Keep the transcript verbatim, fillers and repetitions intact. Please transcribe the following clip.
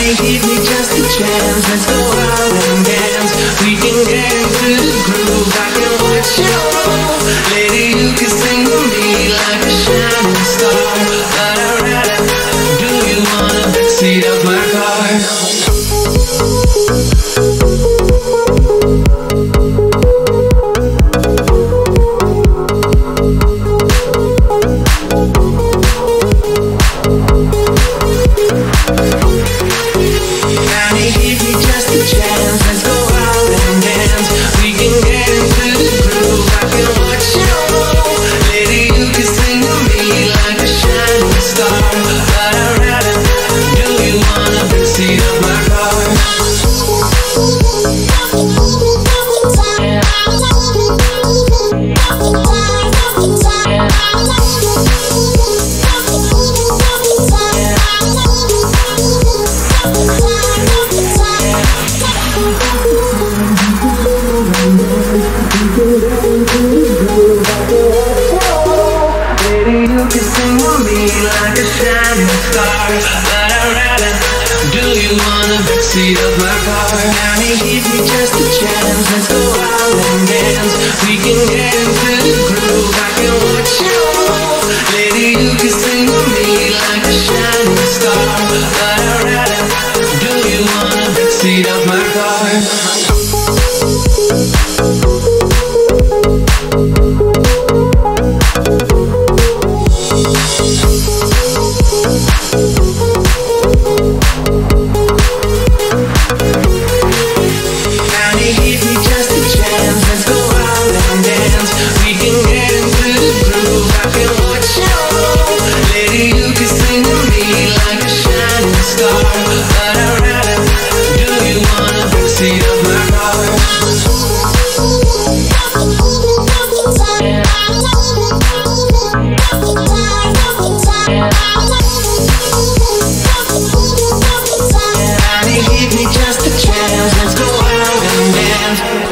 Honey, give me just a chance. Let's go out and dance. We can get into the groove. I can watch you roll. Lady, you can sing to me like a shining star. But I'd rather, do you wanna backseat of my car? Backseat of my car. Honey, give me just a chance. Let's go out and dance. We can get into the groove. I can watch you roll. Lady, you can sing to me like a shining star. But I'd rather, do you wanna backseat of my car? Just a chance, let's go out and dance.